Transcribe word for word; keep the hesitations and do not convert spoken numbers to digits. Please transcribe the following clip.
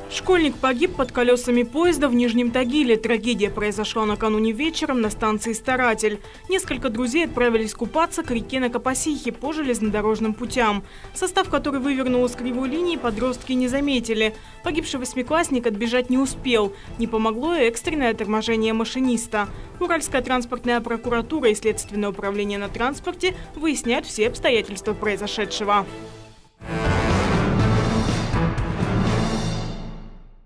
Школьник погиб под колесами поезда в Нижнем Тагиле. Трагедия произошла накануне вечером на станции «Старатель». Несколько друзей отправились купаться к реке на Капасихе по железнодорожным путям. Состав, который вывернул с кривой линии, подростки не заметили. Погибший восьмиклассник отбежать не успел. Не помогло и экстренное торможение машиниста. Уральская транспортная прокуратура и Следственное управление на транспорте выясняют все обстоятельства произошедшего.